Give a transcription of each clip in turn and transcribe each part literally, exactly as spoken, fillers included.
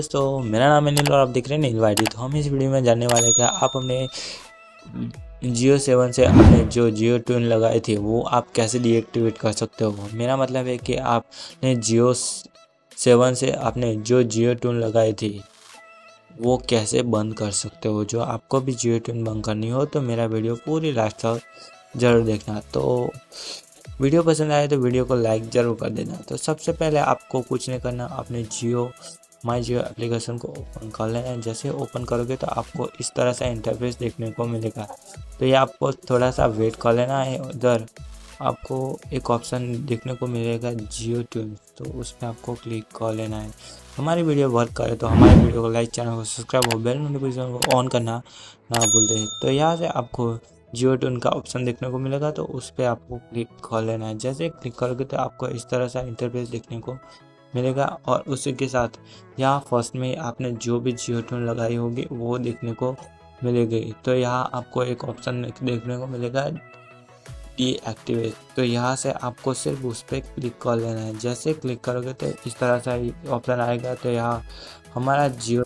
दोस्तों, मेरा नाम है नील और आप देख रहे हैं नील वाईटी। तो हम इस वीडियो में जानने वाले हैं कि आप अपने जियो सेवन से अपने जो जियो ट्यून लगाए थे वो आप कैसे डीएक्टिवेट कर सकते हो। मेरा मतलब है कि आपने जियो सेवन से अपने जो जियो ट्यून लगाए थे वो कैसे बंद कर सकते हो। जो आपको भी जियो ट्यून बंद करनी हो तो मेरा वीडियो पूरी लास्ट तक ज़रूर देखना। तो वीडियो पसंद आए तो वीडियो को लाइक ज़रूर कर देना। तो सबसे पहले आपको कुछ नहीं करना, अपने जियो माई जियो एप्लीकेशन को ओपन कर लेना है। जैसे ओपन करोगे तो आपको इस तरह से इंटरफेस देखने को मिलेगा। तो ये आपको थोड़ा सा वेट कर लेना है। उधर आपको एक ऑप्शन देखने को मिलेगा जियो ट्यून, तो उस पर आपको क्लिक कर लेना है। हमारी वीडियो वर्क करे तो हमारी वीडियो को लाइक, चैनल को सब्सक्राइब और बेल नोटिफिकेशन को ऑन करना ना भूलते। तो यहाँ से आपको जियो ट्यून का ऑप्शन देखने को मिलेगा, तो उस पर आपको क्लिक कर लेना है। जैसे क्लिक करोगे तो आपको इस तरह से इंटरफेस देखने को मिलेगा और उसी के साथ यहाँ फर्स्ट में आपने जो भी जियो ट्यून लगाई होगी वो देखने को मिलेगी। तो यहाँ आपको एक ऑप्शन देखने को मिलेगा डीएक्टिवेट। तो यहाँ से आपको सिर्फ उस पर क्लिक कर लेना है। जैसे क्लिक करोगे तो इस तरह से ऑप्शन आएगा। तो यहाँ हमारा जियो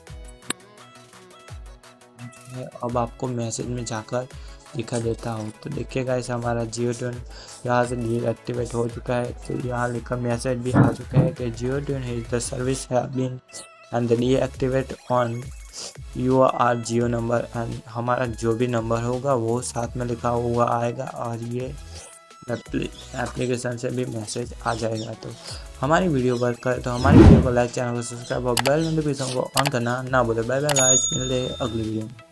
अब आपको मैसेज में जाकर दिखा देता हूँ। तो देखिएगा ऐसा हमारा जियो ट्यून यहाँ से डीएक्टिवेट हो चुका है। तो यहाँ लिखा मैसेज भी आ चुका है कि Jio tune is the service have been and deactivate on you are Jio number. And हमारा जो भी नंबर होगा वो साथ में लिखा हुआ आएगा और ये एप्लीकेशन से भी मैसेज आ जाएगा। तो हमारी वीडियो वर्क करे तो हमारी वीडियो को लाइक, चैनल को सब्सक्राइब और बेल नोटिफिकेशन को ऑन करना ना भूले। बाय बाय गाइस, मिलते हैं अगली वीडियो में।